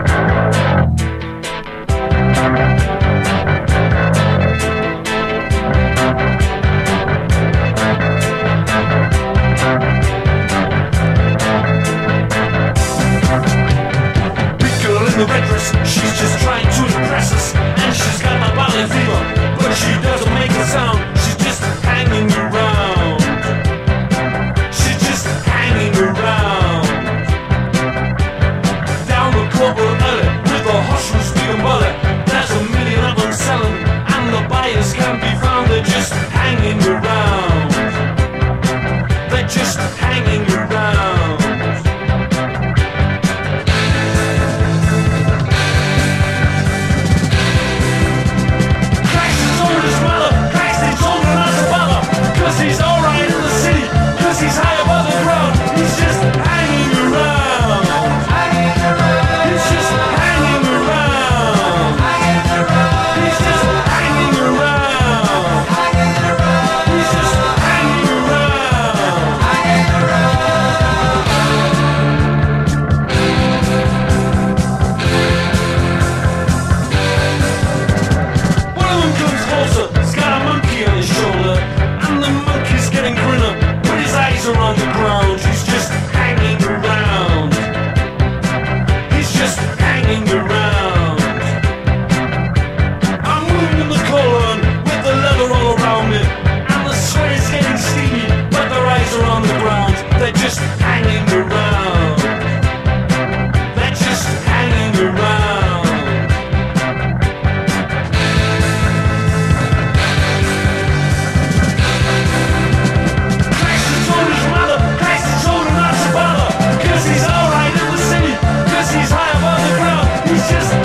The red dress, she's just trying to impress us, and she's got my body fever, but she doesn't make a sound. She's just hanging around. She's just hanging around. Down the corporate alley with a hush from speed and bullet. There's a million of them selling, and the buyers can't be found. They're just hanging around. They're just hanging around. He's alright in the city, cause he's high above the ground. He's just hanging around. Hanging around. He's just hanging around. Hanging around. He's just hanging around. Hanging around. He's just hanging around. Hanging around. One of them comes closer, he's got a monkey on his shoulder. The monkey's getting grinner, but his eyes are on the ground. He's just hanging around. He's just hanging around. I'm moving in the colon with the leather all around me, and the sweat is getting steamy, but their eyes are on the ground. They're just hanging around. They're just hanging around. He's high above the ground. He's just